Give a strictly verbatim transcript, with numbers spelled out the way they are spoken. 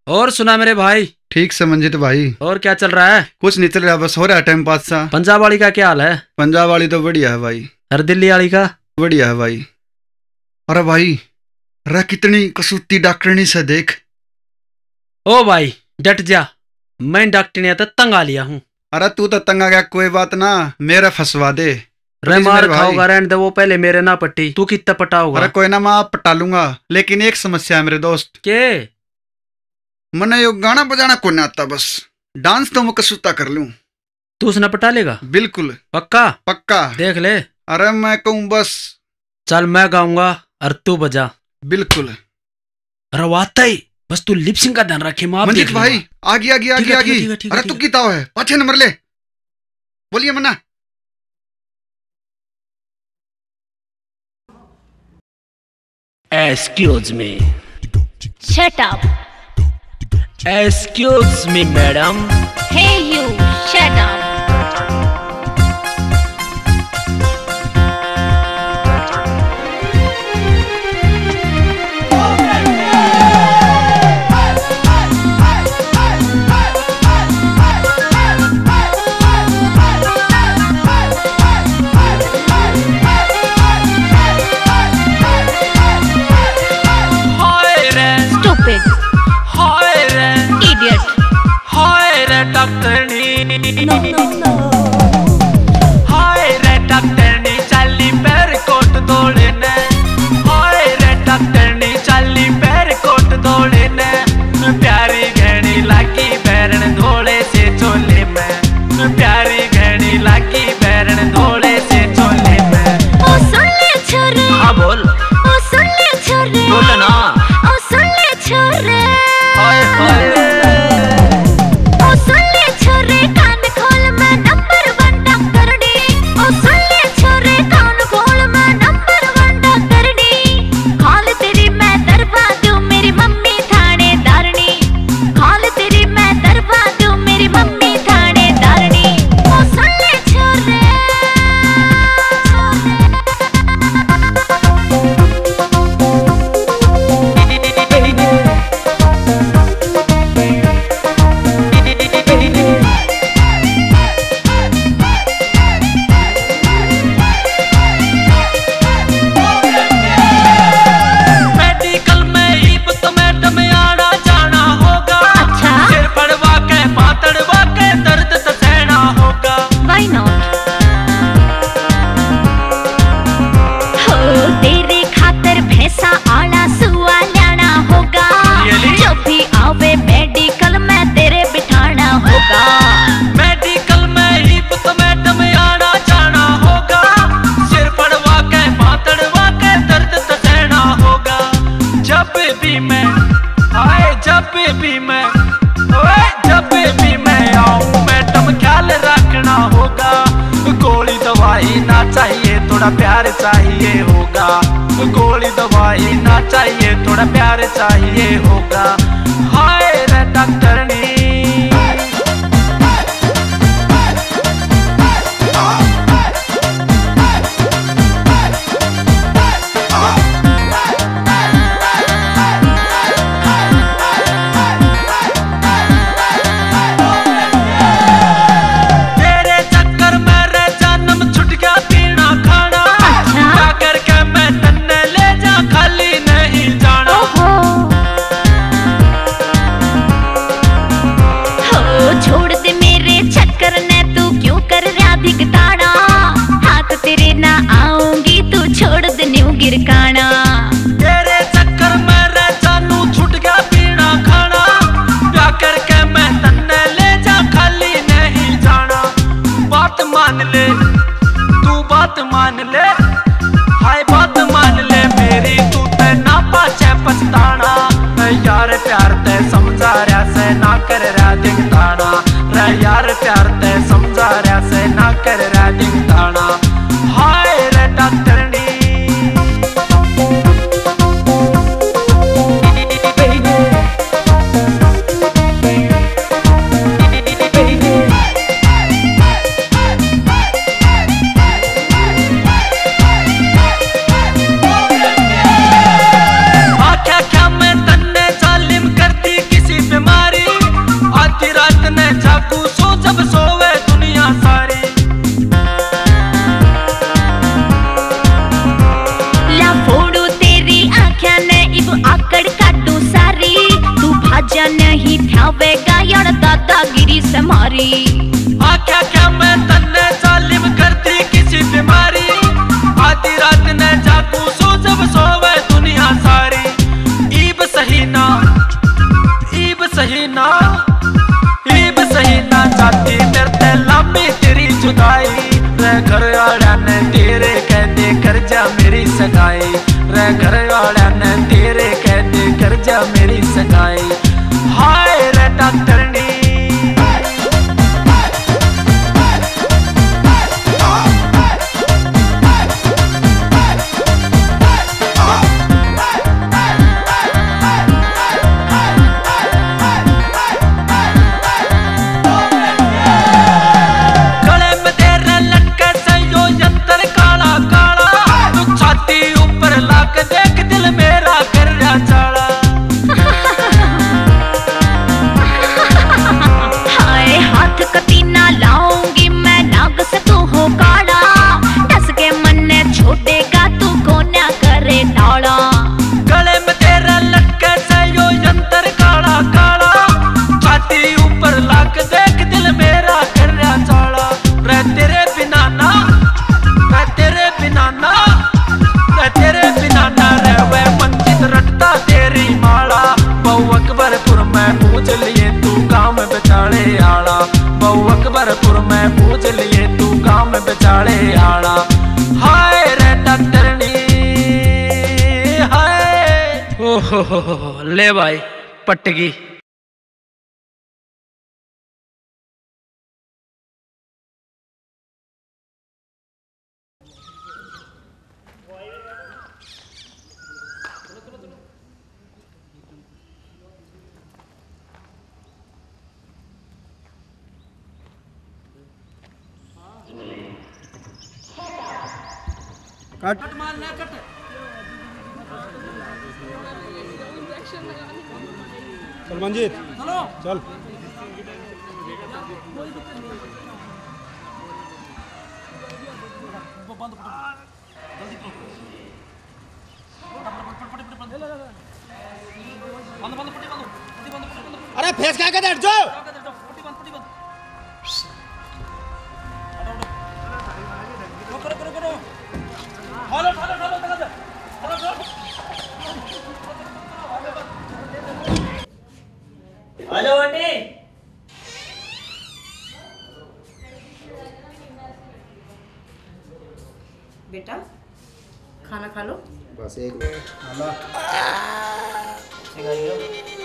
और सुना मेरे भाई। ठीक से मंजित भाई। और क्या चल रहा है? कुछ नहीं चल रहा, बस हो रहा है टाइम पास सा। पंजाब वाली का क्या हाल है? पंजाब वाली तो बढ़िया है भाई। और दिल्ली वाली का? बढ़िया है भाई। अरे भाई रे कितनी कसूती डॉक्टरनी से देख। ओ भाई डट जा, मैं डॉक्टरनी तो तंग आ लिया हूँ। अरे तू तो तंग आ गया, कोई बात ना, मेरा फंसवा दे। रे मार खाओगा, रहने दे, वो पहले मेरे ना पट्टी, तू कितना पटाओगा? अरे कोई ना, मैं आप पटा लूंगा, लेकिन एक समस्या है मेरे दोस्त। के? मने यो गाना बजाना को नहीं आता, बस डांस तो मैं कसूता कर लूं। तू उसने पटा लेगा? बिल्कुल पक्का? पक्का देख ले। अरे मैं कहूँ बस। चल मैं गाऊंगा और तू बजा। बिल्कुल। रवाता ही, बस तू लिपसिंग का ध्यान रखे। मां मंजित भाई आगे आगे आगे आगे। अरे तू किताओ है, पाछे नंबर ले। बोलिए मन्ना। Excuse me. Shut up. Excuse me, madam. Hey you, shut up. No, no, no. हाय रे डॉक्टरनी चाली पैर कोट दौड़े ने। हाय रे डॉक्टरनी चाली पैर कोट दौड़े ने। प्यारी घड़ी लागी बैरन धोले से चोले में। प्यारी घड़ी लागी बैरन धोले से चोले में। ओ सुन ले छोरे। हाँ बोल। ओ सुन ले छोरे। बोल ना। ओ सुन ले छोरे। हाय हाय। चाहिए थोड़ा प्यार चाहिए होगा। गोली दवाई ना चाहिए, थोड़ा प्यार चाहिए होगा। हाय रे डॉक्टरनी। गिरकाना तेरे चक्कर में रह जानू छूट गया पीना खाना। क्या करके मैं तन्ने ले जा, खाली नहीं जाना। बात मान ले तू, बात मान ले, हाय बात मान ले मेरी, तू ते ना पाछे पछताना। यार प्यार ते समझा रहा से ना कर रहा दिखताना। रे यार प्यार ते समझा रहा से ना कर रहा दिखताना। हाय रे डॉक्टरनी। अब आकड़ काटू सारी, तू भाजा नहीं ठावेगा यार दादागिरी से मारी। आख्या क्या मैं तन्ने जालिम करती किसी बीमारी, आधी रात ने जागू सो जब सोवे दुनिया सारी। ईब सही ना ईब सही ना ईब सही ना जाती डरते लामी तेरी जुदाई। रे घर वाला ने तेरे कहते कर जा मेरी सगाई, रे घर वाला ने तेरे कहते कर जा मेरी सगाई। हाय रे डॉक्टरनी अकबरपुर में पूछ लिए तू गांव में बेचारे आड़ा। हाय रे डॉक्टरनी हाय। ओहो हो हो ले भाई पटगी। कट मारना कट चल मंजीत चलो चल। अरे फेस क्या कर जो हेलो आंटी। बेटा खाना खा लो। बस एक मिनट। सिखाइए।